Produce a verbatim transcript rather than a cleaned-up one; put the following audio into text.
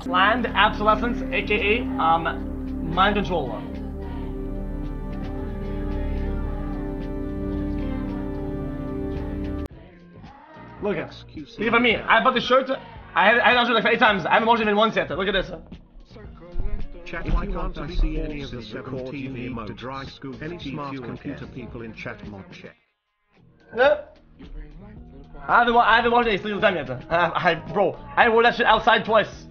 Planned obsolescence, aka um, mind controller. Look at xQc. Look at me. I bought the shirt. I had I had it like eight times. I haven't watched it in one set. Look at this. Chat, if you want to see any of the seventeen emotes to dry scoop any smart computer people in chat mod check. Yeah. I haven't I haven't watched it a single time yet. I, I bro, I wore that shit outside twice.